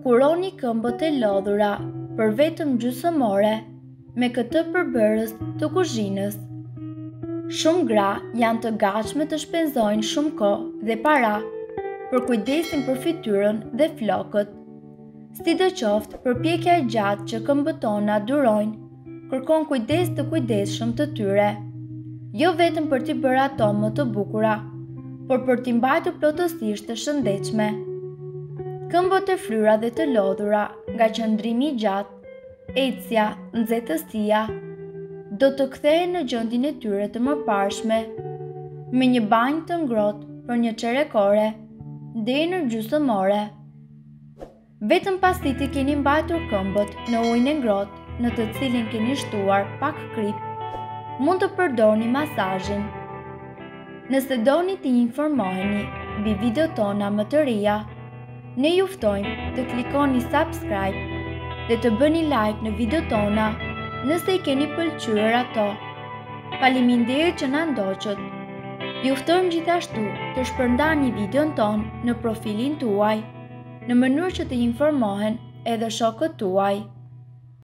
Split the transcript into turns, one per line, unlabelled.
Kuroni këmbët e lodhura për vetëm gjysmore me këtë përbërës të kuzhinës. Shumë gra janë të gatshme të shpenzojnë shumë kohë dhe para për kujdesin për fytyrën dhe flokët. Sidoqoftë, përpjekja e gjatë që këmbët tona durojnë, kërkon kujdes të kujdesshëm të tyre, jo vetëm për t'i bërë ato më të bukura, por për t'i mbajtur plotësisht të shëndetshme. Këmbët e fryra dhe të lodhura nga qëndrimi i gjatë, ecja, nxehtësia, do të kthehen në gjendjen e tyre të mëparshme, me një banjë të ngrohtë për një çerekore deri në gjysmore. Vetëm pasi ti keni mbajtur këmbët në ujin e ngrohtë në të cilin keni shtuar pak krip, mund të përdorni masazhin. Nëse doni të informoheni mbi videot tona më të reja, ne ju ftojmë të klikoni subscribe dhe të bëni like në videot tona nëse i keni pëlqyer ato. Faleminderit që na ndoqët. Ju ftojmë gjithashtu të shpërndani videon ton në profilin tuaj, në mënyrë që të informohen edhe shokët tuaj.